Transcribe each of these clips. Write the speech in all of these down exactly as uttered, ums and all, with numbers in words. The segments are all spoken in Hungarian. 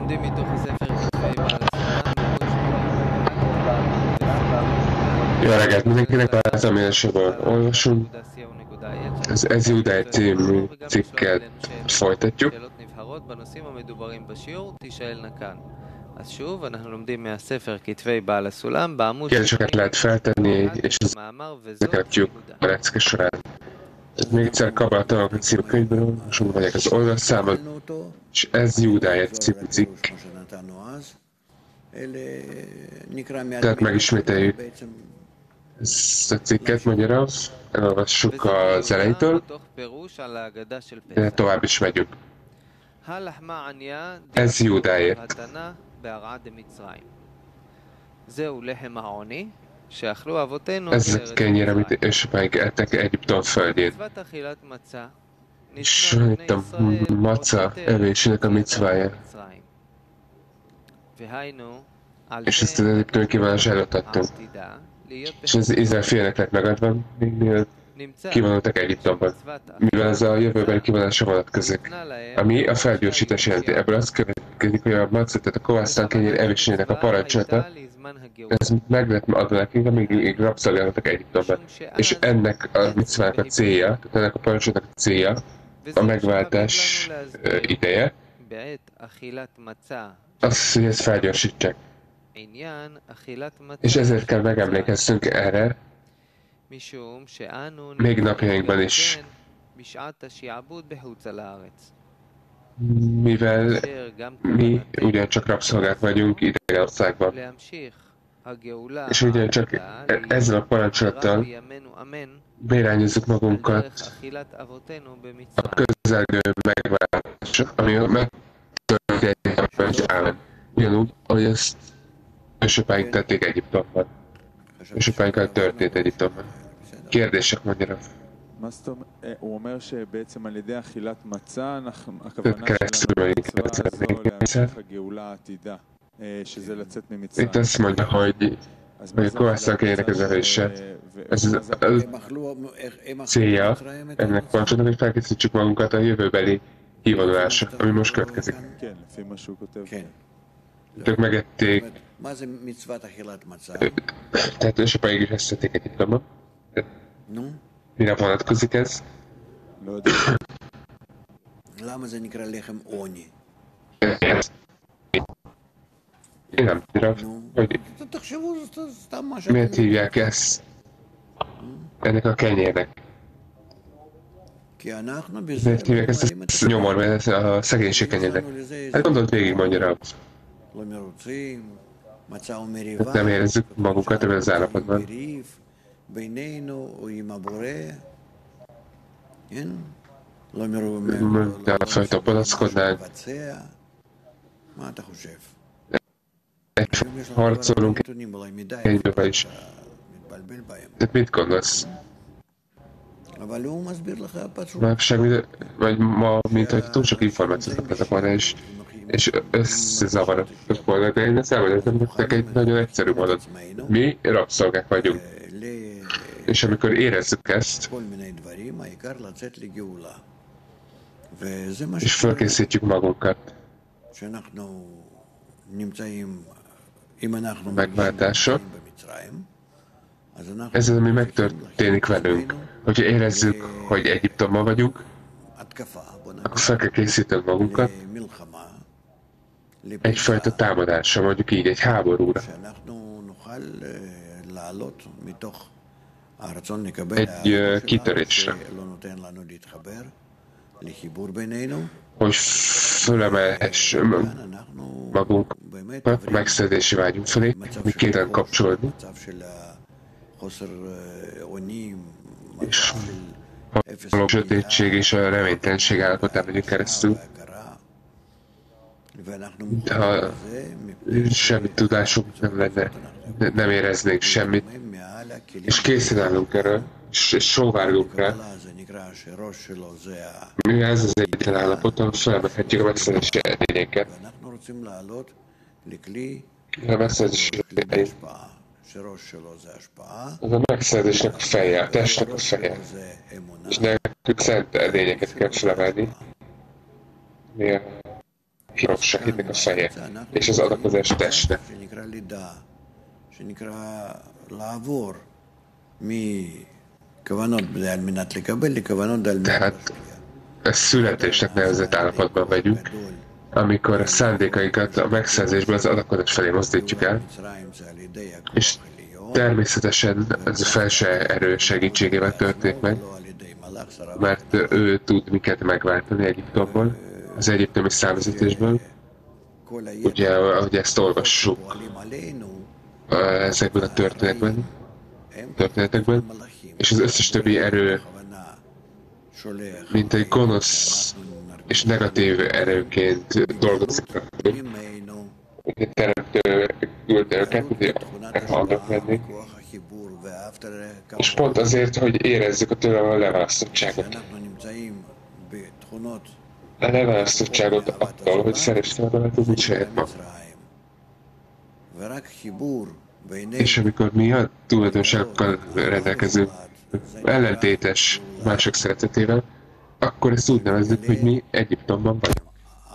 Jó reggelt mindenkinek, az amilyenségről olvasunk. Az Ez Júdály című cikket folytatjuk. Kérdéseket lehet feltenni, és ezeket tudjuk a lecke során. Még egyszer Kabbalah Tanakot című könyvből olvasunk, vagyok az oldalszámon, és Ez Júdály című cikk. Tehát megismételjük ezt a cikket magyarul, elolvassuk az elejétől, de tovább is megyünk. Ez Júdáért. Ez a kenyér, amit édesapáink ettek Egyiptom földjén. És itt a maca evésének a micvája. És ezt az egyiptomi kívánás előtt adtunk. És az Izrael félnek lett megadva, még mielőtt kivonultak Egyiptomban. Mivel ez a jövőben kivonásra vonatkozik. Ami a felgyorsítás jelenti. Ebből az következik, hogy a maca, tehát a kovásztán kenyér evésének a parancsolata, ez meg lett adva nekünk, amíg rabszolgattak Egyiptomban. És ennek a micvának a célja, tehát ennek a parancsolatnak a célja, a megváltás ideje, az, hogy ezt felgyorsítsák. És ezért kell megemlékezzünk erre, még napjainkban is. Mivel mi ugyancsak rabszolgák vagyunk Idegenországban. És ugyancsak ezzel a parancsolattal beirányozzuk magunkat a közelgő megváltásra, ami megtörténik az állam. Ugyanúgy, ahogy ezt ősapáink tették Egyiptomban. Ősapáinkkal történt Egyiptomban. Kérdések magyarul. Tehát keresztül megyünk ezzel. Itt azt mondja, hogy hogy a kovásztán kenyérnek az evése. Ez az a célja ennek parancsolatnak, hogy felkészítsük magunkat a jövőbeli hívonulásra, ami most következik. Ők megették. Tehát ősapáig is ezt tették Egyiptomban. Mire vonatkozik ez? Én nem tudom, hogy miért hívják ezt ennek a kenyérnek. Miért hívják ezt a nyomor, mert a szegénység kenyérnek. Hát gondolt végig magyarul. Nem érezzük magunkat ebben az állapotban. De a fajta panaszkodnánk. Egy harcolunk egyben is. Tehát mit gondolsz? Már semmi, vagy ma, mint hogy túl sok információt kaptak volna, és, és összezavarok volna, de én ezt elmondom nektek egy nagyon egyszerű mondat. Mi rabszolgák vagyunk. És amikor érezzük ezt, és felkészítjük magunkat a megváltásra, ez az, ami megtörténik velünk. Hogyha érezzük, hogy Egyiptomban vagyunk, akkor fel kell készíteni magunkat egyfajta támadásra, mondjuk így, egy háborúra. Egy uh, kitörésre. Hogy fölemelhess magunkat megszerzési vágyunk felé, mi kéten kapcsolódni. És a sötétség és a reménytelenség állapotán megyünk keresztül. Ha semmi tudásunk nem lenne, nem éreznénk semmit, és készen állunk erre, és, és sóvárgunk rá. Mivel ez az egyetlen állapoton felmehetjük a megszerzési edényeket. A megszerzési edény. Az a megszerzésnek a feje, a testnek a feje. És nekünk szent edényeket kell felemelni. Mi a hírossa hitnek a feje, és az adakozás teste. Tehát ezt születésnek nevezett állapotban vegyük, amikor a szándékainkat a megszerzésből az adakozás felé mozdítjuk el, és természetesen ez a felső erő segítségével történik meg, mert ő tud minket megváltani Egyiptomból, az egyiptomi számvezetésből. Ugye, ahogy ezt olvassuk ezekben a történetekben, történetekben, és az összes többi erő, mint egy gonosz és negatív erőként dolgozik, hogy teremtő küld őket, hogy annak lenni. És pont azért, hogy érezzük a tőle a leválasztottságot. A leválasztottságot attól, hogy szerestem a tudni saját magam. És amikor mi a tulajdonságokkal rendelkezünk, ellentétes mások szeretetével, akkor ezt úgy nevezzük, hogy mi Egyiptomban vagyunk.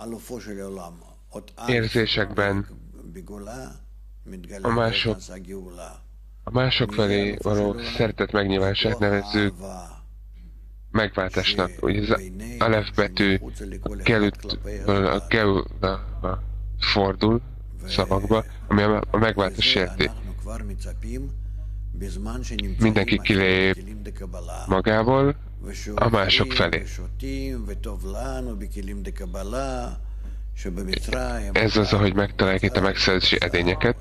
Érzésekben a mások, a mások felé való szeretet megnyilvánását nevezzük megváltásnak. Ugye az alef betű a kelütből a geula fordul szavakba, ami a megváltás jelenti. Mindenki kilép magával a mások felé. Ez az, ahogy megtaláljuk itt a megszerzési edényeket.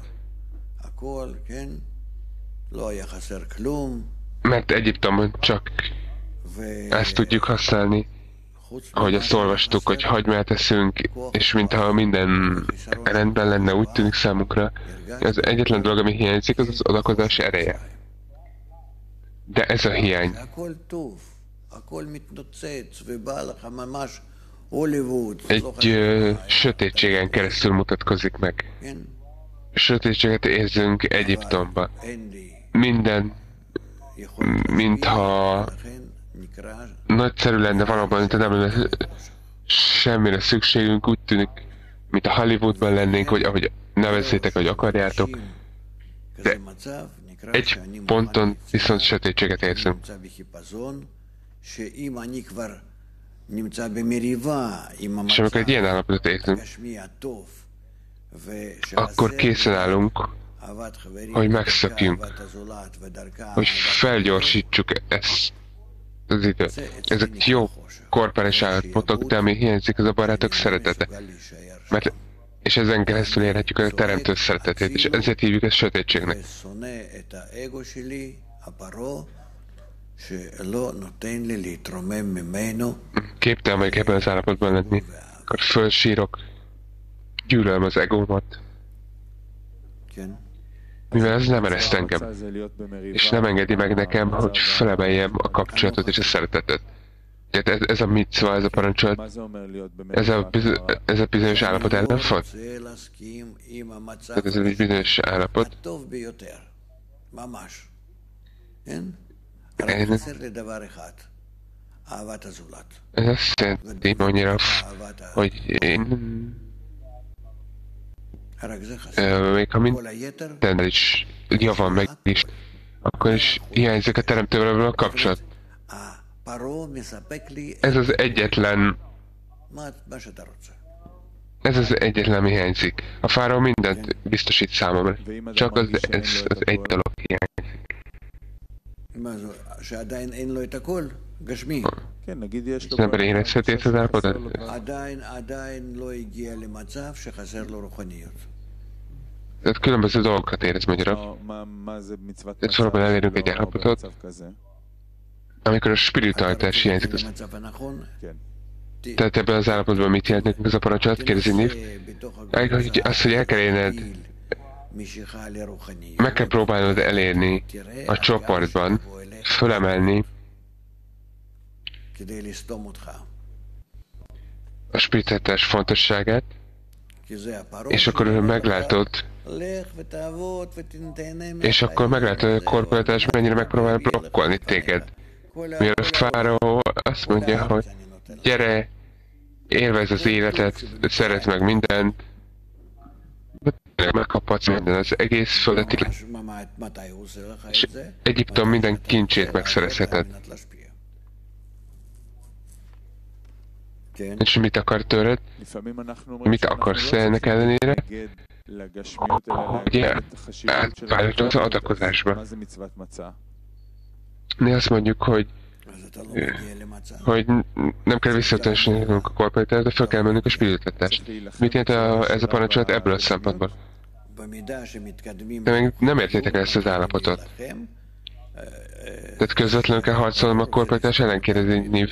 Mert Egyiptomon csak ezt tudjuk használni, ahogy azt olvastuk, hogy hagymát eszünk, és mintha minden rendben lenne, úgy tűnik számunkra. Az egyetlen dolog, ami hiányzik, az az adakozás ereje. De ez a hiány. Egy ö, sötétségen keresztül mutatkozik meg. Sötétséget érzünk Egyiptomban. Minden, mintha nagyszerű lenne valóban, mint nem lenne semmire szükségünk, úgy tűnik, mint a Hollywoodban lennénk, vagy ahogy nevezzétek, hogy akarjátok. De egy ponton viszont sötétséget érzünk. És amikor egy ilyen állapotot érzünk, akkor készen állunk, hogy megszökjünk, hogy felgyorsítsuk ezt az időt. Ezek jó korperes állapotok, de ami hiányzik, az a barátok szeretete. Mert, és ezen keresztül érhetjük a teremtő szeretetét, és ezért hívjuk ezt sötétségnek. Képtelen vagyok ebben az állapotban lenni. Akkor fölsírok, gyűlölöm az egómat. Mivel ez nem ereszt engem, és nem engedi meg nekem, hogy felemeljem a kapcsolatot és a szeretetet. Ez, ez a micva, ez a parancsolat, ez a, biz, ez a bizonyos állapot ellenfog? Tehát ez egy bizonyos állapot. Én, ez azt jelenti annyira, hogy én Uh, még ha minden is javan meg is, akkor is hiányzik a teremtővel a kapcsolat. Ez az egyetlen... Ez az egyetlen, ami hiányzik. A fáraó mindent biztosít számomra. Csak az, ez az egy dolog hiányzik. Az ember érezheti ezt az állapotot? Tehát különböző dolgokat érez magyarok. Tehát valóban elérünk egy állapotot, amikor a spiritualitás hiányzik. Az... Tehát ebben az állapotban mit jelent nekünk ez a parancsolat? Kérdezi Niv. Az, hogy el kell érned, meg kell próbálnod elérni a csoportban, fölemelni a spiritualitás fontosságát, és akkor meglátod, és akkor meglátod, hogy a korporatás mennyire megpróbál blokkolni téged. Mivel a fáraó azt mondja, hogy gyere, élvez az életet, szeret meg mindent, megkaphatsz minden, az egész fölötti, és Egyiptom minden kincsét megszerezheted. És mit akar tőled? Mit akarsz ennek ellenére? Ugye, átvállítom az adakozásba. Mi azt mondjuk, hogy hogy nem kell visszatérnünk a korporatást, de fel kell mennünk a spiritualitást. Mit jelent a, ez a parancsolat ebből a szempontból? De még nem értétek el ezt az állapotot. Tehát közvetlenül kell harcolnom a korporatás ellen, kérdezni,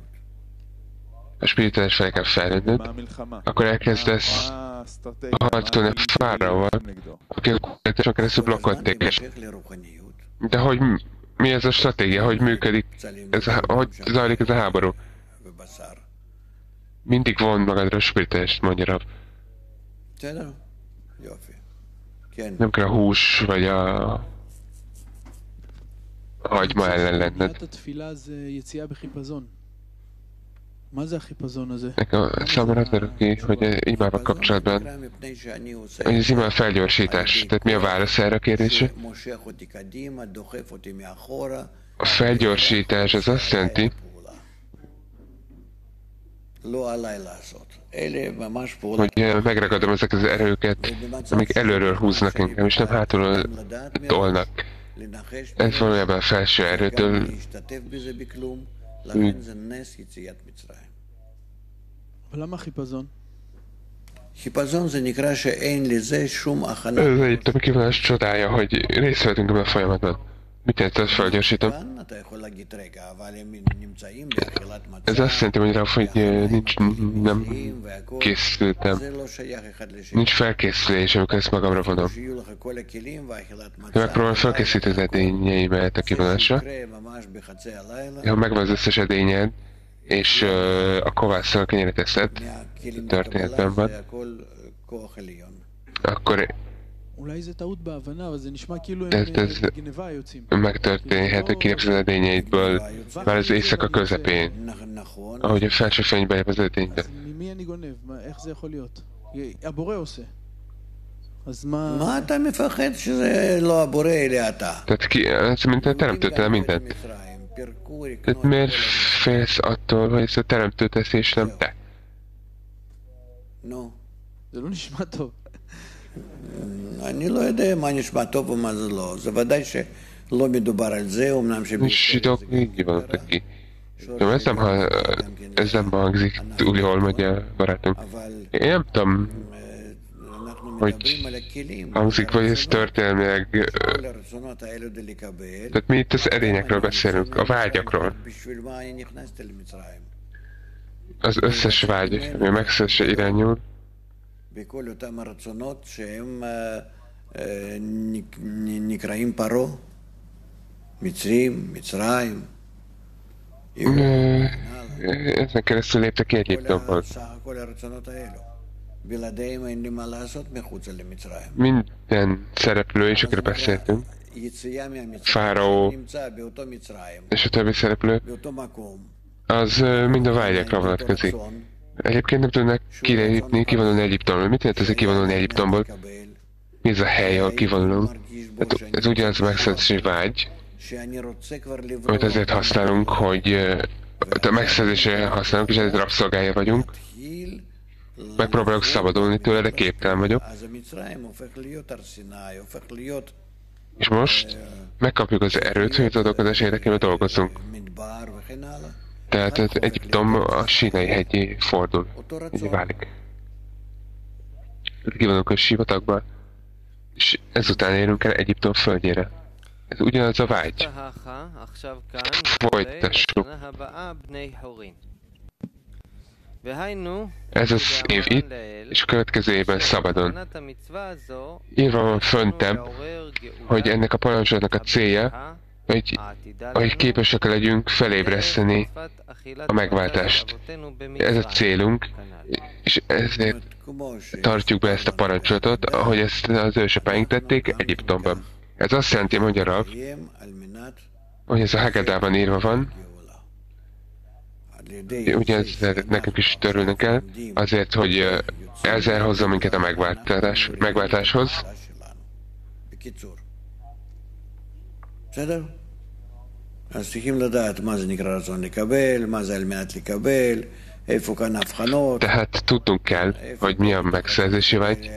a spirituális fel kell fejlődnöd, akkor elkezdesz harcolni a fáraóval, aki a korporatáson keresztül blokkolt téged. De hogy mi ez a stratégia, hogy működik, ez a, hogy zajlik ez a háború? Mindig von magadra a spirituális, mondja Rav. Nem kell a hús, vagy a... a hagyma ellen lenned. Nekem számomra az örök ki, hogy imával kapcsolatban, hogy az imá felgyorsítás. Tehát mi a válasz erre a kérdésre? A felgyorsítás az azt jelenti, hogy megragadom ezeket az erőket, amik előről húznak engem, és nem hátulról tolnak. Ez valójában a felső erőtől למה חיפזון? חיפזון זה נקרא שאין לזה שום הכנה. Ez egyébként kívánás csodája, hogy részt vettünk ebben a folyamatban. Mit jelent ez, felgyorsítom? Ez azt jelenti, hogy rá, hogy nincs, nem készültem. Nincs felkészülés, amikor ezt magamra vonom. Ha megpróbálom felkészíteni az edényeimet a kívánásra, ha megvan az összes edényed, és uh, a kovásszal kenyeret eszed, történetben van, akkor ez, ez megtörténhet, hogy kilépsz az edényeidből már az éjszaka közepén, ahogy a felső fény bejebb az edénybe. מה אתה מפחד שזה לא הבורא אלא אתה? Tehát ki, ez mint a teremtőtől mindent. Tehát miért félsz attól, hogy ezt a teremtő teszi, és nem te? נו. זה לא נשמע טוב. אני לא יודע מה נשמע טוב ומה זה לא. זה ודאי שלא מדובר על זה, אמנם Zsidók így vannak ki. Nem, ez nem, ha, ez nem hangzik túl jól, megy a barátom. Én nem tudom, hogy hangzik, vagy ez történelmileg... Tehát mi itt az edényekről beszélünk, a vágyakról. Az összes vágy, ami a megszerzésre irányul, ezen keresztül léptek ki Egyiptomból. Minden szereplő, és akire beszéltünk, Fáraó és a többi szereplő, az mind a vágyakra vonatkozik. Egyébként nem tudnak kilépni, kivonulni Egyiptomból. Mit jelent ez, hogy kivonulni Egyiptomból? Mi ez a hely, ahol kivonulunk? Hát ez ugyanaz a megszerzési vágy, amit azért használunk, hogy a megszerzésre használunk, és ezért rabszolgája vagyunk. Megpróbálok szabadulni tőle, de képtelen vagyok. És most megkapjuk az erőt, hogy az adakozás érdekében dolgozzunk. Tehát az Egyiptom a Sínai hegyé fordul, így válik. Kivonulunk a sivatagba, és ezután érünk el Egyiptom földjére. Ez ugyanaz a vágy. Folytassuk. Ez az év itt, és a következő évben szabadon. Írva van föntem, hogy ennek a parancsolatnak a célja, hogy, hogy képesek legyünk felébreszteni a megváltást. Ez a célunk, és ezért tartjuk be ezt a parancsolatot, ahogy ezt az ősapáink tették Egyiptomban. Ez azt jelenti, mondja Rav, hogy ez a Haggadában írva van, ugyanez nekünk is törülnünk kell, azért, hogy ezzel hozza minket a megváltás, megváltáshoz. אז צריכים לדעת מה זה נקרא רצון לקבל, מה זה על מנת לקבל, איפה כאן הבחנות. Tehát tudnunk kell, hogy mi a megszerzési vágy,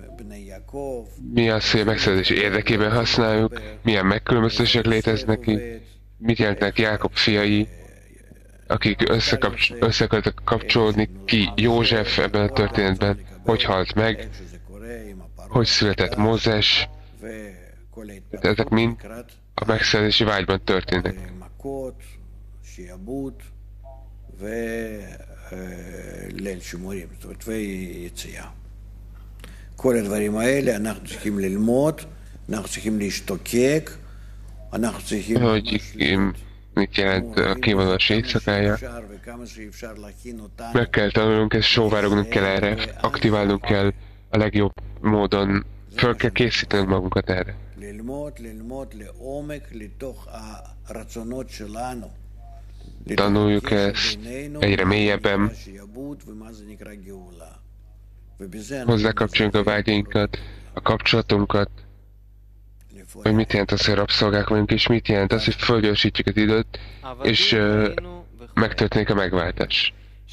mi az, hogy a megszerzési érdekében használjuk, milyen megkülönböztetések léteznek ki, mit jelentnek Jákob fiai, akik össze akartak kapcsolódni, ki József ebben a történetben, hogy halt meg, hogy született Mózes, ezek mind a megszerzési vágyban történnek. כל הדברים האלה אנחנו צריכים ללמוד, אנחנו צריכים להשתוקק, אנחנו צריכים... hogy mit jelent a kivonulás éjszakája. Meg kell tanulnunk, ezt sóvárognunk kell erre, aktiválnunk kell a legjobb módon, föl kell készítenünk magunkat erre. Tanuljuk ezt egyre mélyebben, hozzákapcsoljuk a vágyainkat, a kapcsolatunkat, hogy mit jelent az, hogy rabszolgák vagyunk, és mit jelent az, hogy fölgyorsítjuk az időt, és uh, megtörténik a megváltás.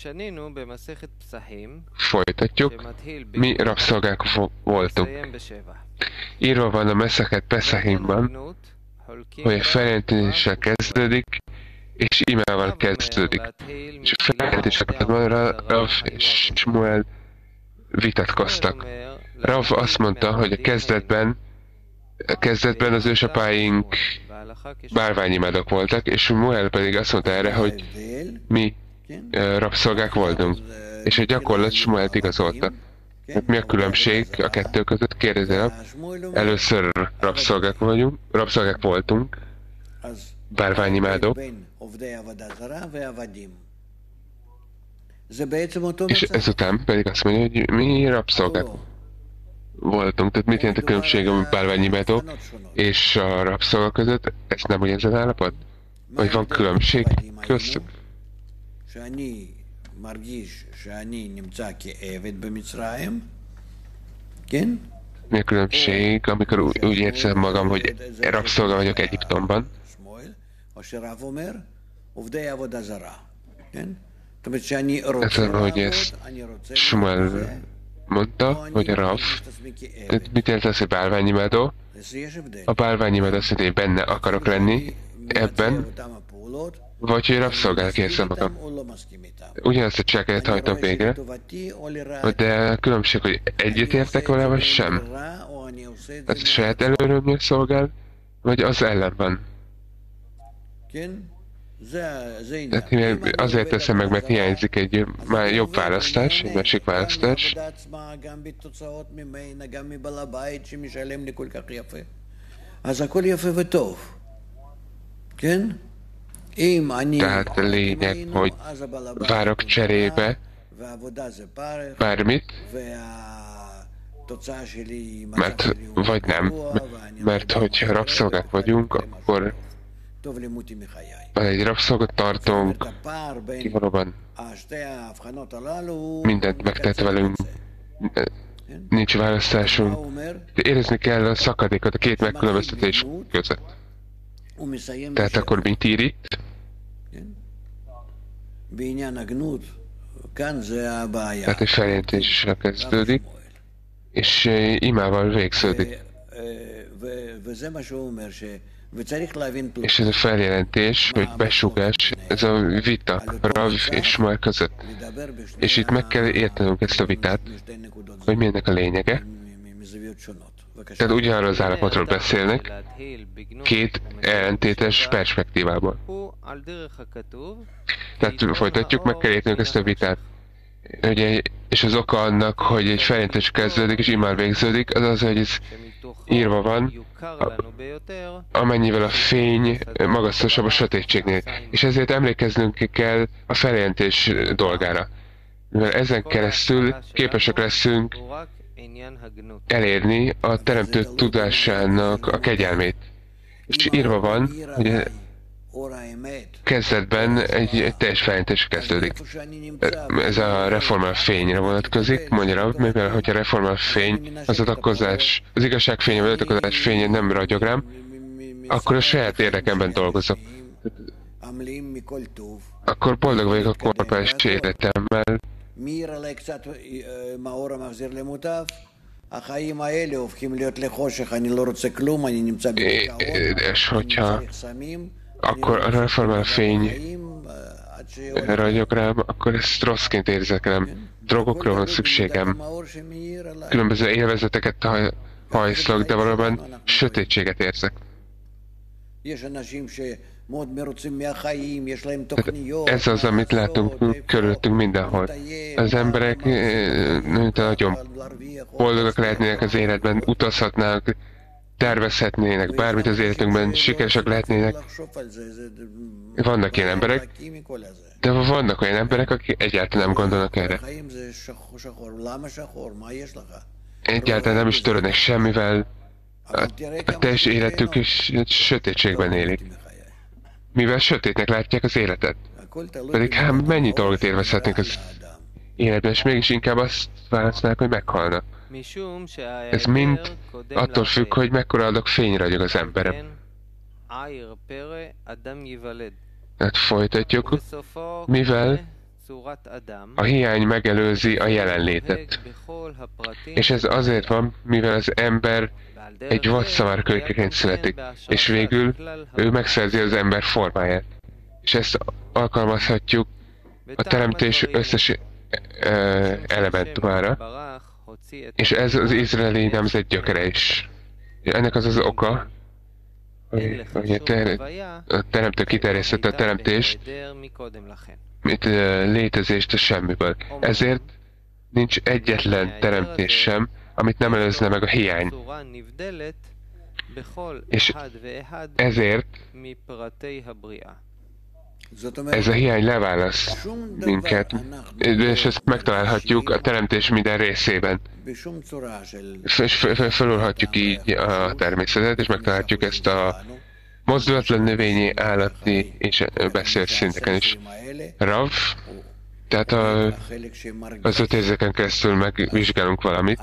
Folytatjuk. Mi rabszolgák voltunk. Írva van a Meszeket Peszahimban, hogy a feljelentéssel kezdődik, és imával kezdődik. És a feljelentéssel van Rav és Smuel vitatkoztak. Rav azt mondta, hogy a kezdetben A kezdetben az ősapáink bálványimádók voltak, és Smuel pedig azt mondta erre, hogy mi uh, rabszolgák voltunk. És a gyakorlat Smuelt igazolta. Mi a különbség a kettő között? Kérdezi Rav. Először rabszolgák vagyunk, rabszolgák voltunk, bálványimádók, és ezután pedig azt mondja, hogy mi rabszolgák voltunk. Tehát mit jelent a különbség a bálványimádók és a rabszolga között? Ez nem ugyanaz az állapot? Vagy van különbség köztük? Mi a különbség, amikor úgy érzem magam, hogy rabszolga vagyok Egyiptomban? Ez az, hogy ezt Smuel mondta, hogy a Rav, mit jelent az, hogy bálványimádó? A bálványimádó azt mondja, hogy benne akarok lenni ebben, vagy hogy rabszolgának érzem magam. Ugyanazt a cselekedet hajtom végre, de a különbség, hogy egyetértek vele, vagy sem. Ez a saját előrömnél szolgál, vagy az ellen van. Tehát azért teszem meg, mert hiányzik egy már jobb választás, egy másik választás. Tehát a lényeg, hogy várok cserébe bármit, mert vagy nem, mert hogyha rabszolgák vagyunk, akkor ha egy rabszolgat tartunk, ki valóban mindent megtett velünk, nincs választásunk, de érezni kell a szakadékot a két megkülönböztetés között. Tehát akkor mit ír itt? Tehát egy feljelentéssel kezdődik, és imával végződik. És ez a feljelentés, vagy besugás, ez a vita Rav és Smuel között. És itt meg kell értenünk ezt a vitát, hogy mi ennek a lényege. Tehát ugyanarról az állapotról beszélnek, két ellentétes perspektívából. Tehát folytatjuk, meg kell értenünk ezt a vitát. Ugye, és az oka annak, hogy egy feljelentés kezdődik és imál végződik, az az, hogy ez írva van, amennyivel a fény magasztosabb a sötétségnél. És ezért emlékeznünk kell a feljelentés dolgára. Mivel ezen keresztül képesek leszünk elérni a teremtő tudásának a kegyelmét. És írva van, hogy kezdetben egy, egy teljes feljelentés kezdődik. Ez a reformál fényre vonatkozik, mondja Rav, mivel hogy a reformál fény, az adakozás, az igazság fénye, vagy adakozás fénye nem ragyog rám, akkor a saját érdekemben dolgozok. Akkor boldog vagyok a korporális életemmel. És hogyha akkor a reformál fény ragyog rám, akkor ezt rosszként érzékelem. Drogokra van szükségem. Különböző élvezeteket hajszlok, de valóban sötétséget érzek. Ez az, amit látunk körülöttünk mindenhol. Az emberek nagyon boldogak lehetnének az életben, utazhatnának, tervezhetnének bármit az életünkben, sikeresek lehetnének. Vannak ilyen emberek, de vannak olyan emberek, akik egyáltalán nem gondolnak erre. Egyáltalán nem is törődnek semmivel, a, a teljes életük is sötétségben élik. Mivel sötétnek látják az életet. Pedig hát mennyi dolgot élvezhetnénk az életben, és mégis inkább azt választnák, hogy meghalnak. Ez mind attól függ, hogy mekkora adok fényragyog az emberem. Hát folytatjuk, mivel a hiány megelőzi a jelenlétet. És ez azért van, mivel az ember egy vadszamárkölykeként születik, és végül ő megszerzi az ember formáját. És ezt alkalmazhatjuk a teremtés összes uh, elementumára, és ez az izraeli nemzet gyökere is. Ennek az az oka, hogy, hogy a, ter a teremtő kiterjesztette a teremtést, mint uh, létezést a semmiből. Ezért nincs egyetlen teremtés sem, amit nem előzne meg a hiány. És ezért ez a hiány leválaszt minket, és ezt megtalálhatjuk a teremtés minden részében. Felülhatjuk így a természetet, és megtalálhatjuk ezt a mozdulatlan növényi, állati és beszélt szinteken is. Rav, tehát a, az öt érzéken keresztül megvizsgálunk valamit.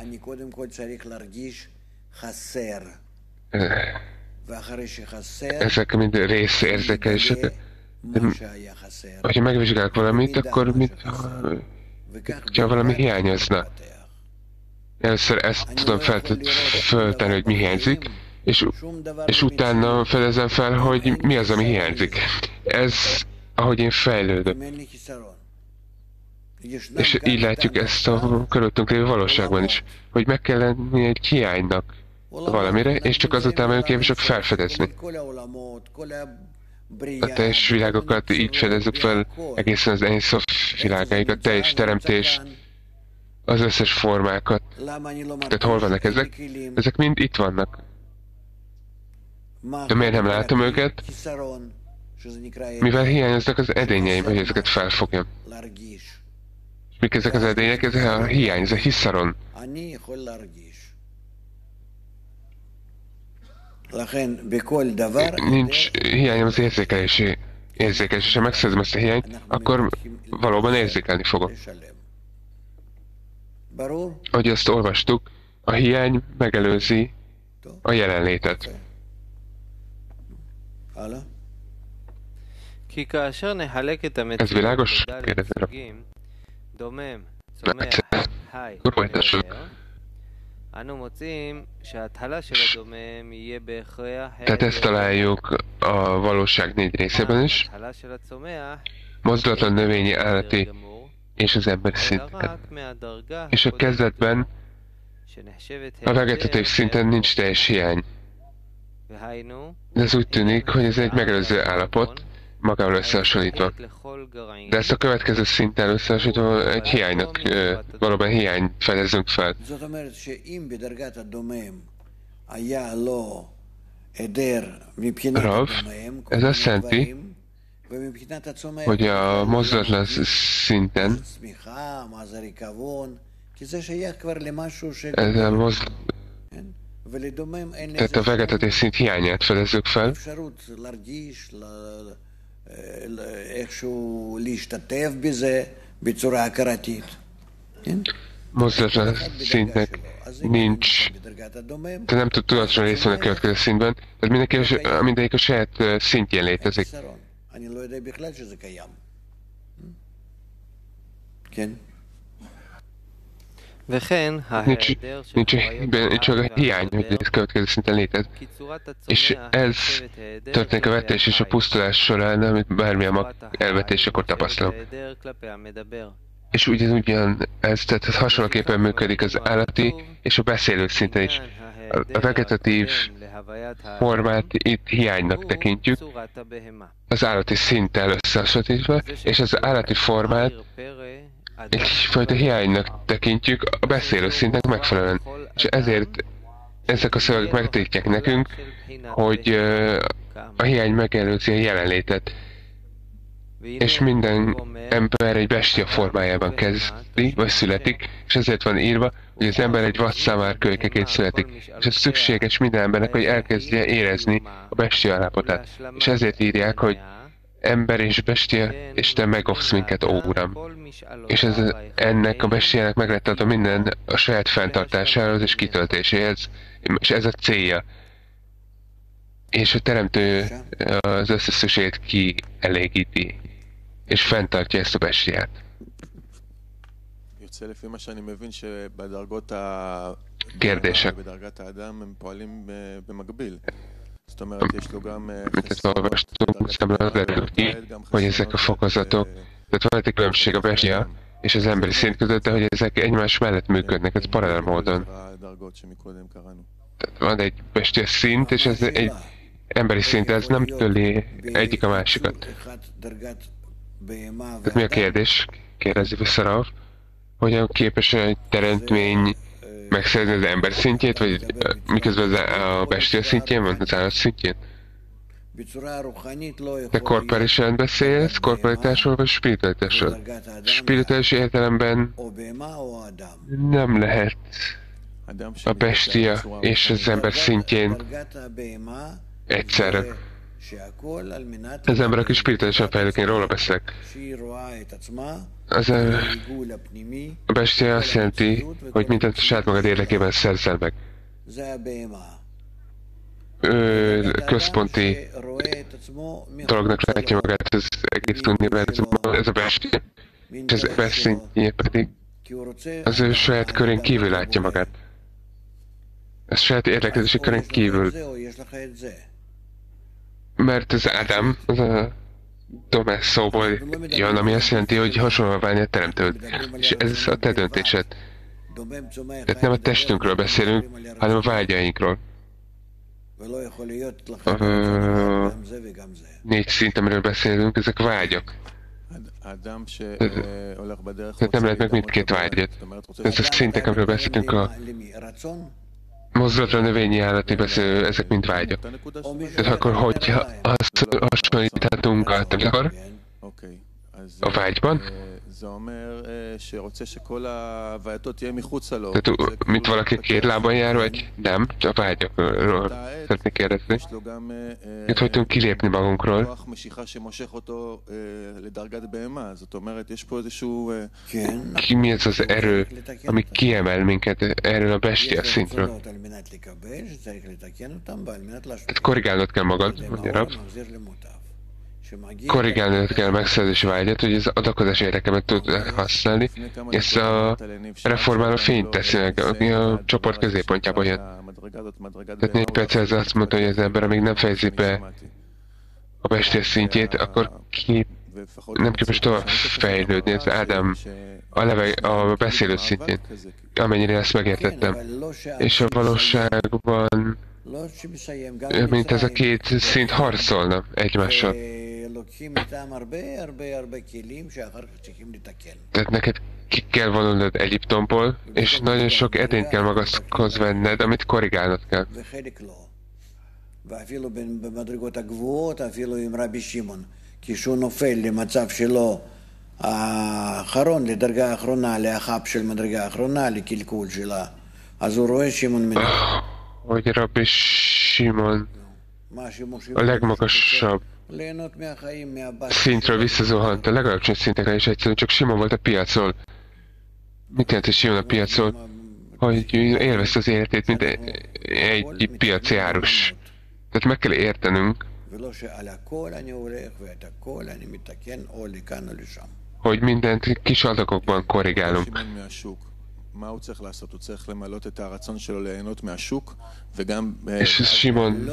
Ezek mind részérzékelések. Ha megvizsgálok valamit, akkor mit, ha valami hiányozna. Először ezt tudom feltenni, hogy mi hiányzik, és, és utána fedezem fel, hogy mi az, ami hiányzik. Ez, ahogy én fejlődök. És így látjuk ezt a körülöttünk lévő valóságban is, hogy meg kell lenni egy hiánynak valamire, és csak azután vagyunk képesek felfedezni. A teljes világokat így fedezzük fel egészen az Ein Sof világáig, a teljes teremtés, az összes formákat. Tehát hol vannak ezek? Ezek mind itt vannak. De miért nem látom őket? Mivel hiányoznak az edényeim, hogy ezeket felfogjam. És mik ezek az edények? Ez a hiány, ez a hiszaron. Nincs hiányom az érzékelési érzékelés, és ha megszerzem ezt a hiányt, akkor valóban érzékelni fogok. Ahogy azt olvastuk, a hiány megelőzi a jelenlétet. Ez világos? Kérdezem. Akkor folytassuk. Tehát ezt találjuk a valóság négy részében is. Mozdulatlan növényi, állati és az emberi szinten. És a kezdetben a vegetatív szinten nincs teljes hiány. De ez úgy tűnik, hogy ez egy megelőző állapot, magával összehasonlítva. De ezt a következő szinten összehasonlítva egy hiánynak, valóban hiányt fedezünk fel. Rav, ez azt jelenti, hogy a mozdulatlan szinten ez a mozd... Tehát a vegetatív szint hiányát fedezzük fel, mozdulatlan szintnek nincs, tehát nem tud tudatosan részt venni a következő szintben, tehát mindenki, mindegyik a saját szintjén létezik. Nincs, nincs, nincs csak a hiány, hogy ez következő szinten létez. És ez történik a vetés és a pusztulás során, amit bármilyen mag elvetésekor tapasztalunk. És ugyanúgyan ez, tehát ez hasonlóképpen működik az állati és a beszélő szinten is. A vegetatív formát itt hiánynak tekintjük, az állati szinttel összehasonlítva, és az állati formát egyfajta hiánynak tekintjük a beszélő szintnek megfelelően. És ezért ezek a szövegek megtiltják nekünk, hogy a hiány megelőzi a jelenlétet. És minden ember egy bestia formájában kezdi, vagy születik, és ezért van írva, hogy az ember egy vadszamár kölykeként születik. És ez szükséges minden embernek, hogy elkezdje érezni a bestia állapotát. És ezért írják, hogy ember és bestia, és te megosztsz minket, ó Uram. És ez, ennek a bestiának meg lett adva minden a saját fenntartásához és kitöltéséhez, és ez a célja. És a teremtő az összes szükséget kielégíti, és fenntartja ezt a bestiát. Kérdések. Mert olvastunk, számomra az derült ki, hogy ezek a fokozatok, tehát van egy különbség a bestia és az emberi szint között, de hogy ezek egymás mellett működnek, ez paralel módon. Tehát van egy bestia szint, és ez egy emberi szint, ez nem töli egyik a másikat. Tehát mi a kérdés? Kérdezi vissza Rav. Hogyan képes egy teremtmény megszerzni az ember szintjét, vagy miközben a bestia szintjén van, az állat szintjén? Te korporálisan beszélsz, korporalitásról vagy spiritualitásról? Spirituális értelemben nem lehet a bestia és az ember szintjén egyszerre. Az emberek is spirituálisan fejlők, én róla beszélek. Az a bestia azt jelenti, hogy mindent a saját magad érdekében szerzel meg. Ő központi dolognak látja magát az egész univerzumban, ez a bestia, és az ember szintjén pedig az ő saját körén kívül látja magát. Ez saját érdeklődési körén kívül. Mert az Ádám, az a Domesz szóból jön, ami azt jelenti, hogy hasonlóan válni a teremtőd. És ez a te döntésed. Tehát nem a testünkről beszélünk, hanem a vágyainkról. A négy szint, amiről beszélünk, ezek vágyak. Tehát nem lehet meg mindkét vágyat. Ezek a szintek, amiről beszélünk, a mozdulatra növényi állati beszélő, ezek mind vágyak. Tehát akkor, hogyha azt hasonlíthatunk a akkor a vágyban, tehát mint valaki két lábon jár, vagy nem, a vágyakról szeretnék kérdezni. Itt hogy tudunk kilépni magunkról? Ki mi ez az erő, ami kiemel minket erről a bestia szintről? Tehát korrigálnod kell magad, mondja Rab. Korrigálni kell a megszerzési vágyat, hogy az adakozás érdekemet tud használni, és a reformáló fényt teszi meg, ami a csoport középpontjából jön. Tehát négy perccel ez azt mondta, hogy az ember, amíg nem fejezi be a bestia szintjét, akkor ki nem képes tovább fejlődni, ez Ádám a, leveg, a beszélő szintjén, amennyire ezt megértettem. És a valóságban, mint ez a két szint harcolna egymással. Tehát neked ki kell vonulnod Egyiptomból, és nagyon sok edényt kell magadhoz venned, amit korrigálnod kell. האחרון לדרגה האחרונה, לאחאב של מדרגה האחרונה, לקלקול שלה. אז הוא רואה שמעון מנחה. hogy Rabbi Simon a legmagasabb szintről visszazuhant a legalacsonyabb szintekre, és egyszerűen csak Simon volt a piacról. Mit jelent, hogy Simon a piacról? Hogy élvezte az életét, mint egy piaci árus. Tehát meg kell értenünk, hogy mindent kis adagokban korrigálunk. És Simon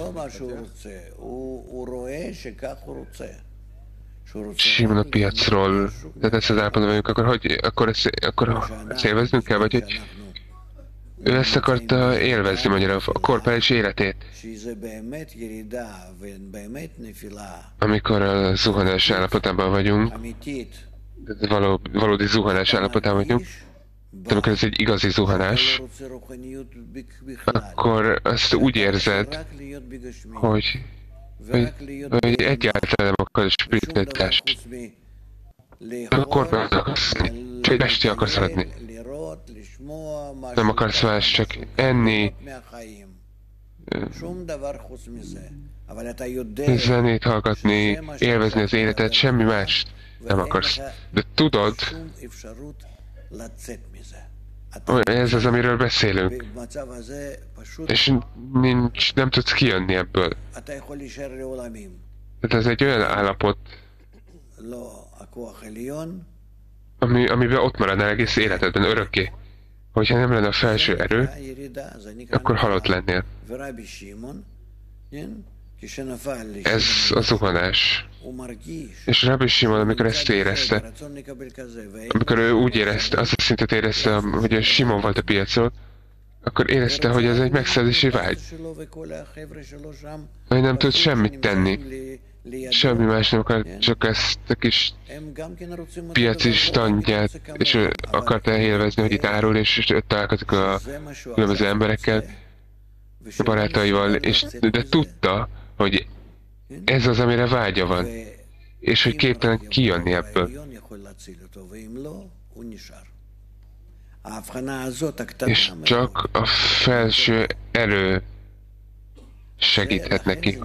Simon a piacról, tehát ezt az állapotban vagyunk, akkor hogy, akkor ezt, akkor ezt élveznünk kell, vagy hogy ő ezt akarta élvezni, magyarul a korporális életét. Amikor a zuhanás állapotában vagyunk, való, valódi zuhanás állapotában vagyunk, de amikor ez egy igazi zuhanás, akkor azt úgy érzed, hogy, hogy, hogy egyáltalán nem akar a spiritualitást. Nem a korporális akarsz lenni, csak egy mesti akarsz lenni. Nem akarsz más, csak enni, zenét hallgatni, élvezni az életet, semmi mást nem akarsz. De tudod, ez az, amiről beszélünk. És nincs, nem tudsz kijönni ebből. Tehát ez egy olyan állapot, ami, amiben ott maradnál egész életedben örökké. Hogyha nem lenne a felső erő, akkor halott lennél. Ez a zuhanás. És Rabbi Simon, amikor ezt érezte, amikor ő úgy érezte, azt a szintet érezte, hogy a Simon volt a piacon, akkor érezte, hogy ez egy megszerzési vágy. Hogy nem tud semmit tenni. Semmi más nem akar, csak ezt a kis piaci standját, és ő akarta élvezni, hogy itt árul, és találkozik a különböző emberekkel, a barátaival, és, de tudta, hogy ez az, amire vágya van, és hogy képtelen kijönni ebből. És csak a felső erő segíthet neki.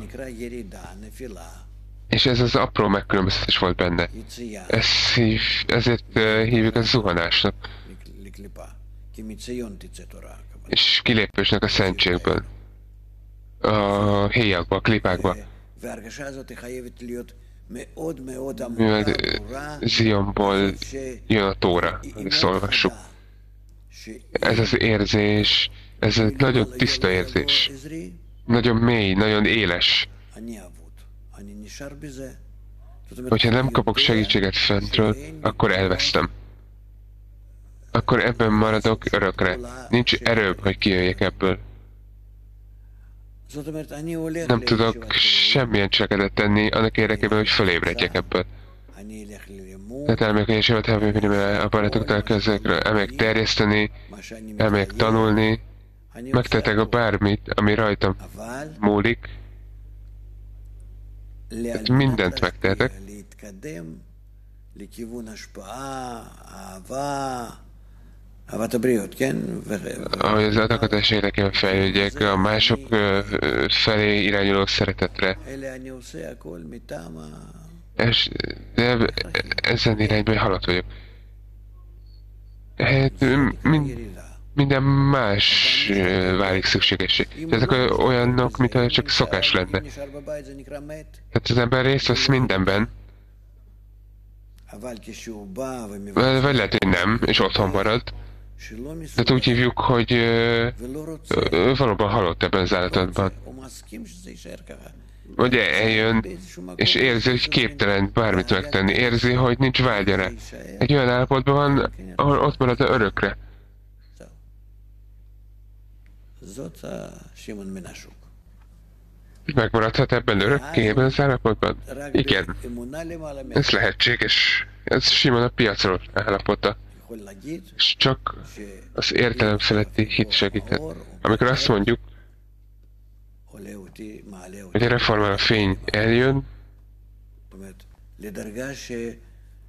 És ez az apró megkülönböztetés volt benne. Ezt hív, ezért hívjuk a zuhanásnak. És kilépésnek a szentségből. A héjakba, a klipákba. Mivel Zionból jön a Tóra, ezt olvassuk. Ez az érzés, ez egy nagyon tiszta érzés. Nagyon mély, nagyon éles. Hogyha nem kapok segítséget fentről, akkor elvesztem. Akkor ebben maradok örökre. Nincs erőm, hogy kijöjjek ebből. Nem tudok semmilyen cselekedet tenni annak érdekében, hogy fölébredjek ebből. Tehát elmegyek a jesemet, elmegyek a barátoktól közökről, elmegyek terjeszteni, elmegyek tanulni, megtettek a bármit, ami rajtam múlik. Tehát mindent megtehetek. Ahogy az adakatás érdekében fejlődjek, a mások felé irányuló szeretetre. És de ezen irányban halott vagyok. Hát, mind, minden más válik szükségessé. Ezek olyanok, mintha csak szokás lenne. Tehát az ember részt vesz mindenben. Vagy lehet, hogy nem, és otthon marad. Tehát úgy hívjuk, hogy ö, valóban halott ebben az állapotban. Vagy eljön, és érzi, hogy képtelen bármit megtenni. Érzi, hogy nincs vágya rá. Egy olyan állapotban van, ahol ott marad örökre. Megmaradhat ebben örökké, ebben az állapotban? Igen. Ez lehetséges. Ez Simon a piacról állapota. És csak az értelem feletti hit segíthet. Amikor azt mondjuk, hogy a reformál a fény eljön,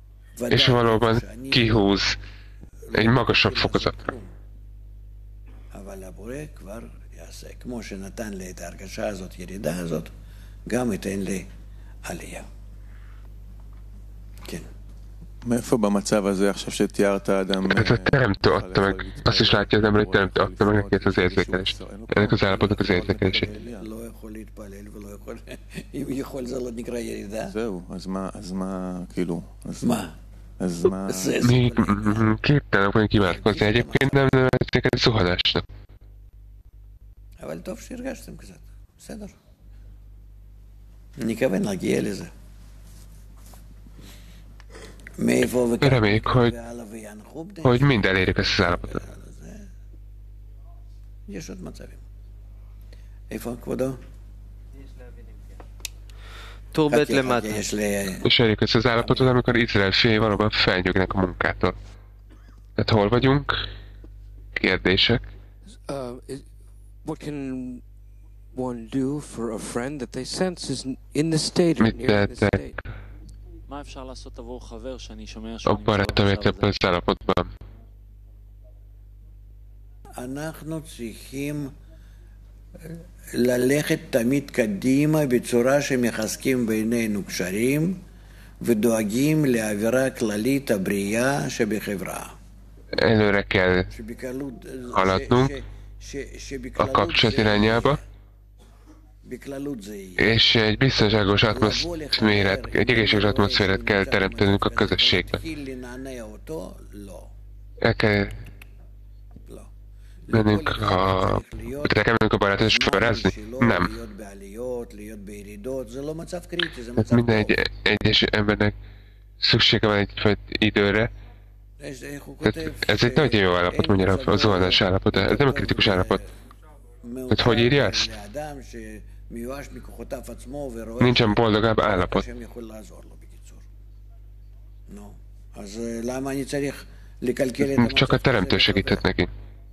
és valóban kihúz egy magasabb fokozatra. אבל הבורא כבר יעשה. כמו שנתן לי את ההרגשה הזאת, ירידה הזאת, גם ייתן לי עלייה. כן. מאיפה במצב הזה עכשיו שתיארת האדם... Ez a teremtő adta meg. Azt is látja az ember, hogy teremtő adta meg neki ezt az érzékelést. Ennek az állapotnak az érzékelését. לא יכול להתפלל ולא יכול... אם יכול זה לא נקרא ירידה. זהו, אז מה, אז מה, כאילו... מה? אז מה... Mi képtelenek vagyunk imádkozni, egyébként nem nevezték egy zuhanásnak. אבל טוב שהרגשתם קצת, בסדר. נקווה נגיע לזה. Reméljük, hogy, hogy mind elérjük ezt az állapotot. יש עוד מצבים. איפה כבודו? טור ב' למטה. És elérjük ezt az állapotot, amikor Izrael fiai valóban felnyögnek a munkától. Tehát hol vagyunk? Kérdések. Uh, is, what can one do for a friend that they sense is in the state or near the state? מה אפשר לעשות עבור חבר שאני שומע A barátomért ebben az állapotban. אנחנו צריכים ללכת תמיד קדימה בצורה שמחזקים בינינו קשרים ודואגים לאווירה כללית הבריאה שבחברה. Előre kell haladnunk a kapcsolat irányába, és egy biztonságos atmoszférát, egy egészséges atmoszférát kell teremtenünk a közösségben. El kell mennünk a... El kell mennünk a barátot és felrázni? Nem. Hát minden egy, egyes embernek szüksége van egyfajta időre. Tehát ez egy nagyon jó állapot, mondja a zuhanás állapot, ez nem a kritikus állapot. Hát hogy írja ezt? Nincsen boldogabb állapot. Csak a teremtő segített neki.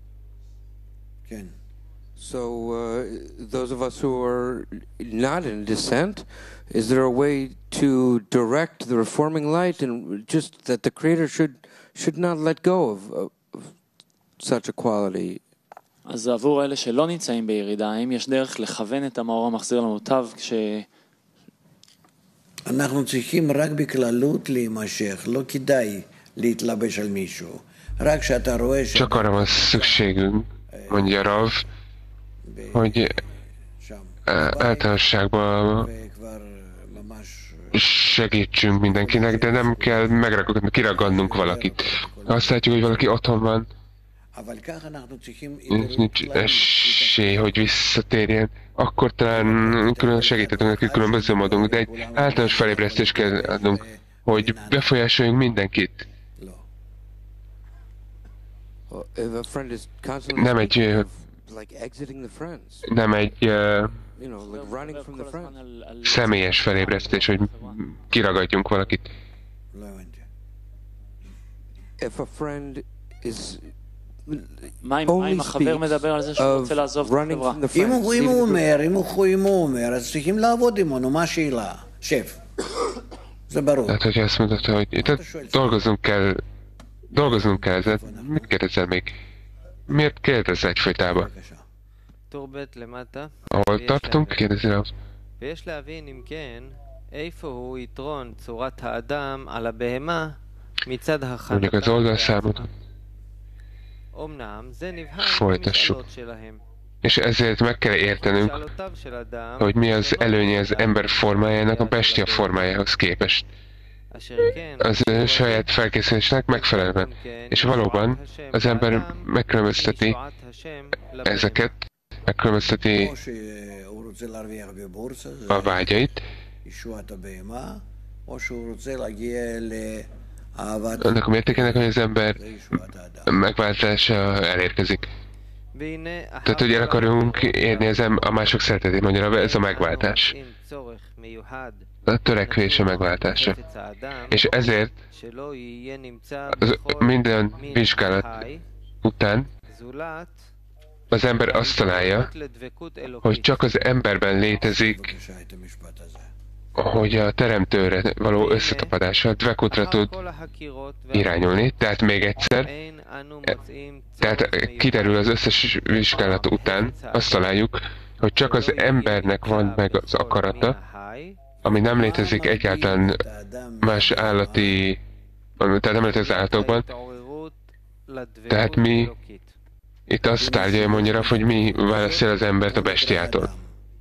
So, uh, those of us who are not in dissent, is there a way to direct the reforming light and just that the Creator should should not let go of, of such a quality? אז עבור אלה שלא נמצאים בירידה, האם יש דרך לכוון את המאור המחזיר למוטב כש... אנחנו צריכים רק בכללות להימשך, לא כדאי להתלבש על מישהו. רק שאתה רואה ש... Csak arra van szükségünk, mondja Rav, hogy általánosságban segítsünk mindenkinek, de nem kell megragadni, kiragadnunk valakit. Ha azt látjuk, hogy valaki otthon van, nincs esély, hogy visszatérjen, akkor talán külön segíthetünk neki különböző módon, de egy általános felébresztést kell adnunk, hogy befolyásoljunk mindenkit. Nem egy... Nem egy uh, személyes felébresztés, hogy kiragadjunk valakit. If a friend is מה אם החבר מדבר על זה שהוא רוצה לעזוב את החברה? אם הוא אומר, אם הוא אומר, אז צריכים לעבוד עמו, מה השאלה? שף. זה ברור. Tehát, hogy azt mondta, hogy itt dolgoznunk kell, dolgoznunk kell ezzel, mit kérdezel még? Miért kérdezel egyfajtában? Ahol tartunk, kérdezi rá. ויש להבין אם כן, איפה הוא יתרון צורת האדם על הבהמה מצד Mondjuk az oldalszámot. Folytassuk. És ezért meg kell értenünk, hogy mi az előnye az ember formájának a bestia formájához képest. Az ő saját felkészülésnek megfelelően. És valóban az ember megkülönbözteti ezeket, megkülönbözteti a vágyait, annak a mértékének, hogy az ember megváltása elérkezik. Tehát, hogy el akarunk érni az em- a mások szeretetét, mondja, ez a megváltás. A törekvés a megváltásra. És ezért az minden vizsgálat után az ember azt találja, hogy csak az emberben létezik, hogy a teremtőre való összetapadással dvekutra tud irányulni. Tehát még egyszer, Tehát kiderül az összes vizsgálat után, azt találjuk, hogy csak az embernek van meg az akarata, ami nem létezik egyáltalán más állati, tehát nem létezik az állatokban. Tehát mi itt azt tárgyalja, mondja Raf, hogy mi választja az embert a bestiától.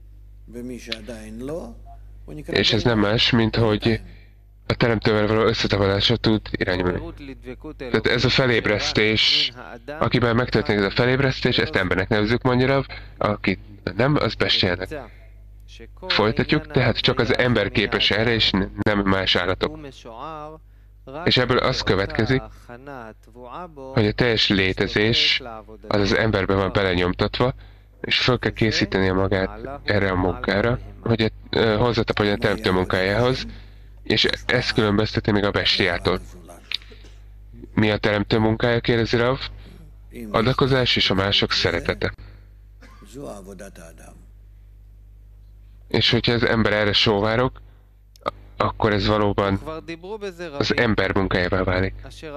És ez nem más, mint hogy a teremtővel való összetapadásra tud irányulni. Tehát ez a felébresztés, akiben megtörténik ez a felébresztés, ezt embernek nevezzük, mondja Rav, aki nem, az bestiának. Folytatjuk, tehát csak az ember képes erre, és nem más állatok. És ebből az következik, hogy a teljes létezés az az emberben van belenyomtatva, és fel kell készítenie magát erre a munkára, hogy hozzátapodjon a teremtő munkájához, és ezt különbözteti még a bestiától. Mi a teremtő munkája, kérdezi Rav? Adakozás és a mások szeretete. És hogyha az ember erre sóvárok, akkor ez valóban az ember munkájává válik.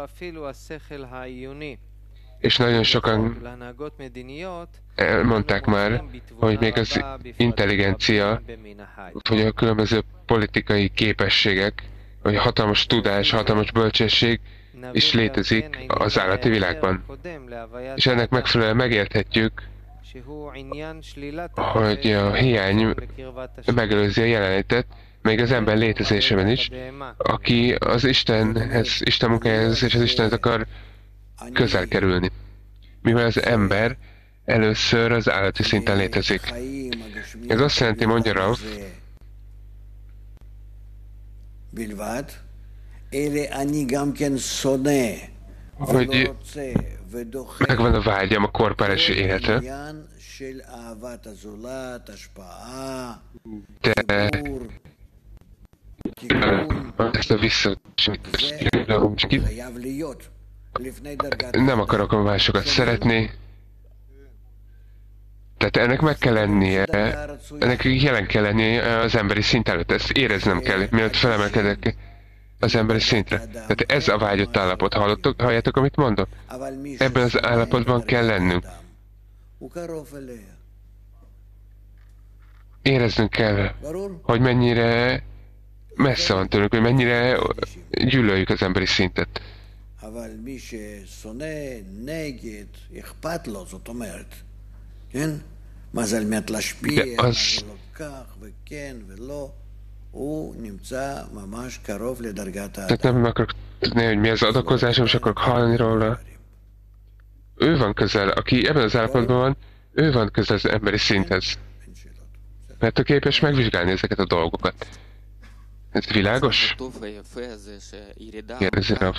És nagyon sokan elmondták már, hogy még az intelligencia, vagy a különböző politikai képességek, vagy hatalmas tudás, hatalmas bölcsesség is létezik az állati világban. És ennek megfelelően megérthetjük, hogy a hiány megelőzi a jelenetet, még az ember létezésében is, aki az Istenhez, Isten munkájához és az Istenhez akar közel kerülni. Mivel az ember először az állati szinten létezik. Ez azt jelenti, mondja Rav, hogy megvan a vágyam a korpáros életre, de ezt a visszacsújtást nem akarok a másokat szeretni, tehát ennek meg kell lennie, ennek jelen kell lennie az emberi szint előtt, ezt éreznem kell, mielőtt felemelkedek az emberi szintre. Tehát ez a vágyott állapot, hallottok, halljátok, amit mondok? Ebben az állapotban kell lennünk. Éreznünk kell, hogy mennyire messze van tőlünk, hogy mennyire gyűlöljük az emberi szintet. De az... Tehát nem akarok tudni, hogy mi az adakozásom, és akarok hallani róla. Ő van közel, aki ebben az állapotban van, ő van közel az emberi szinthez. Mert ő képes megvizsgálni ezeket a dolgokat. Ez világos? Kérdezi Rav.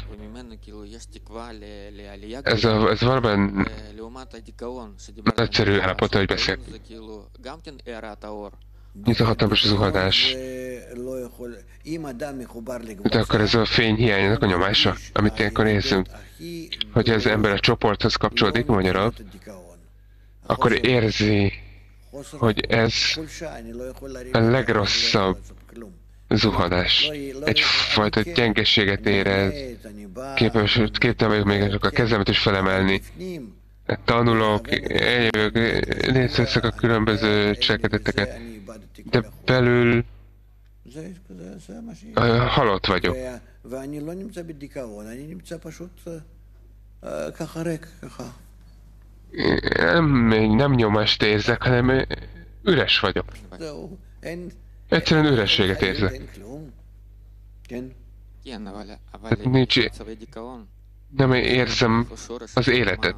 Ez, a, ez valóban nagyszerű állapota, hogy beszél. Itt a hatalmas zuhanás. De akkor ez a fény hiányának a nyomása, amit ilyenkor érzünk. Hogyha az ember a csoporthoz kapcsolódik, mondja Rav, akkor érzi, hogy ez a legrosszabb zuhanás. Egyfajta gyengeséget érez, képes, képtelen vagyok még csak a kezemet is felemelni. Tanulok, eljövök, nézhetek a különböző cselekedeteket, de belül uh, halott vagyok. Nem, nem nyomást érzek, hanem üres vagyok. Egyszerűen ürességet érzek. Hát nincs... Nem érzem az életet.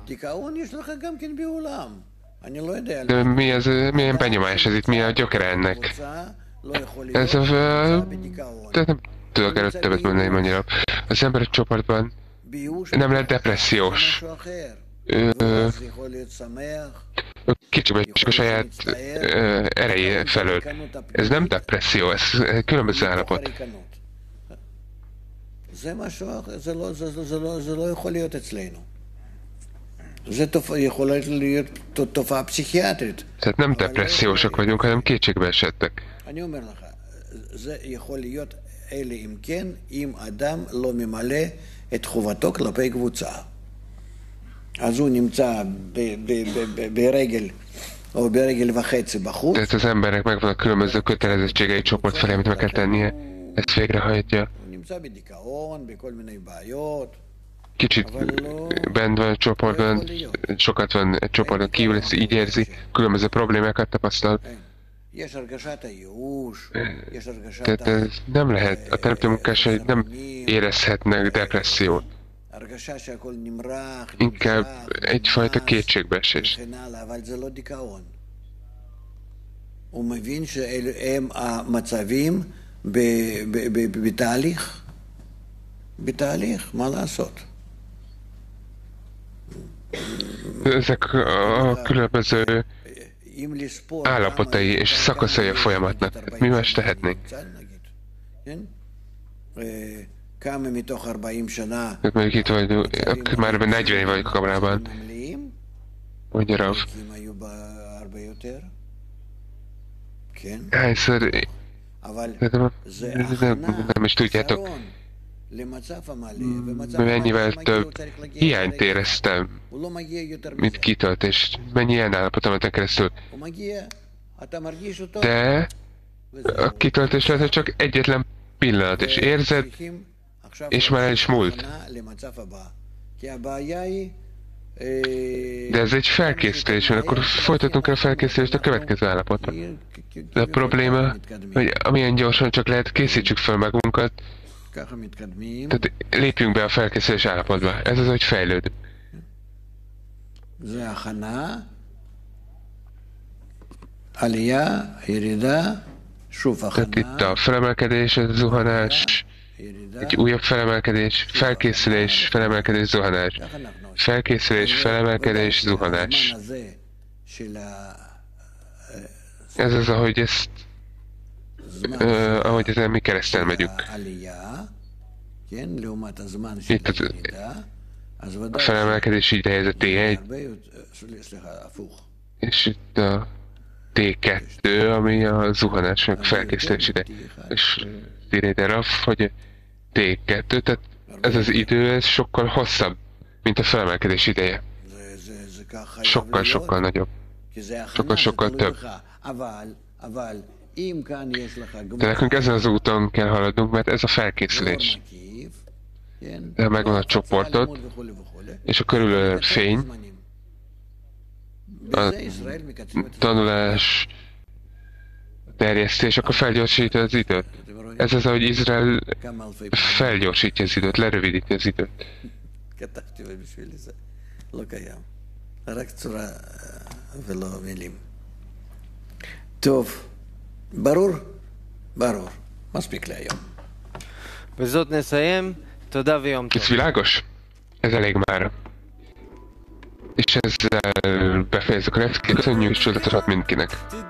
De mi az, milyen benyomás ez itt, mi a gyökere ennek? Ez a... De nem tudok erről többet mondani, mondja. Az ember a csoportban nem lehet depressziós. Ő, kicsiben csak a saját erejé felől. Ez nem depresszió, ez különböző állapot. זה משהו, זה לא, זה, זה, לא, זה לא יכול להיות אצלנו. זה תופעה, יכולה להיות תופעה פסיכיאטרית. Tehát nem depressziósak vagyunk, hanem kétségbe esettek. אני אומר לך, זה יכול להיות אלא אם כן, אם אדם לא ממלא את חובתו כלפי קבוצה. אז הוא נמצא ברגל או ברגל וחצי בחוץ. Tehát az embernek megvan a különböző kötelezettségei csoport felé, amit meg kell tennie. Ezt végrehajtja. Kicsit bent van a csoportban, sokat van egy csoporton kívül, ezt így érzi, különböző problémákat tapasztal. Tehát ez nem lehet, a teremtő munkásai nem érezhetnek depressziót. Inkább egyfajta kétségbeesés. הוא מבין שהם המצבים בתהליך, בתהליך, מה לעשות? Ezek a különböző állapotai és szakaszai a folyamatnak. Mi más tehetnénk? Hát mondjuk itt vagyunk, már negyven év vagyok a kamerában. Mondja Rav. Hányszor... Nem, nem, nem is tudjátok, mennyivel több hiányt éreztem, mint kitöltés, mennyi ilyen állapoton keresztül. De a kitöltés lehet, hogy csak egyetlen pillanat, és érzed, és már el is múlt. De ez egy felkészülés, mert akkor folytatunk el a felkészülést a következő állapotra. De a probléma, hogy amilyen gyorsan csak lehet, készítsük fel magunkat, tehát lépjünk be a felkészülés állapotba. Ez az, hogy fejlődünk. Tehát itt a felemelkedés, a zuhanás, egy újabb felemelkedés, felkészülés, felemelkedés, zuhanás. Felkészülés, felemelkedés, zuhanás. Ez az, ahogy ezt, uh, ahogy ezen mi keresztel megyünk. Itt az, a felemelkedés ideje, ez a té egy, és itt a té kettő, ami a zuhanásnak felkészülés ide. És írja ide Rav, hogy té kettő, tehát ez az idő, ez sokkal hosszabb, mint a felemelkedés ideje. Sokkal-sokkal nagyobb. Sokkal-sokkal több. De nekünk ezen az úton kell haladnunk, mert ez a felkészülés. De megvan a csoportot, és a körülbelül fény, a tanulás, a terjesztés, akkor felgyorsítja az időt. Ez az, ahogy Izrael felgyorsítja az időt, lerövidíti az időt. כתבתי ובשביל זה לא קיים, רק צורה ולא מילים. טוב, ברור? ברור, מספיק להיום. בזאת נסיים, תודה ויום טוב. Ez világos? Ez elég már. És ezzel befejezzük a refkét. Köszönjük és csodatosat mindenkinek.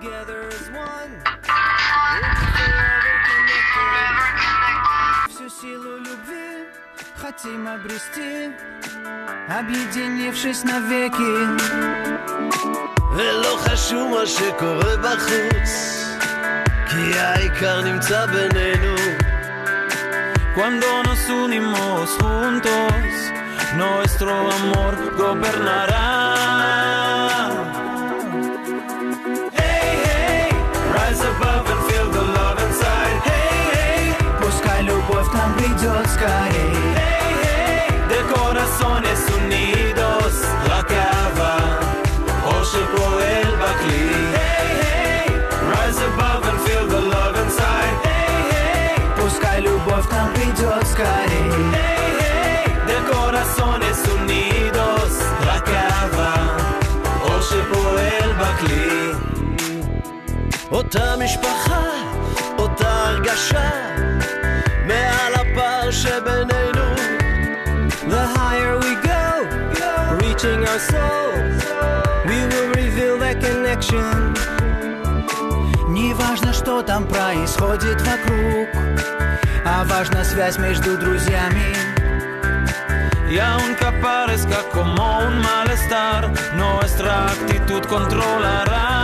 Хотим обрести, объединившись навеки. ולא חשוב מה שקורה בחוץ, כי העיקר נמצא בינינו. Cuando nos unimos juntos, nuestro amor gobernará. Hey, hey, rise above and feel the love inside. Hey, hey, пускай любовь к нам придет скорей. Corazones unidos, la cava, או שפועל בכלי. Hey, hey, rise above and feel the love inside. Hey, hey, пускай любовь к нам придет скорей. Hey, hey, de corazones unidos, la cava, או שפועל בכלי. אותה משפחה, אותה הרגשה, מעל הפער שבינינו. The higher we go, reaching our soul, we will reveal that connection. Не важно, что там происходит вокруг, а важна связь между друзьями. Y aunque parezca como un malestar, nuestra actitud controlará.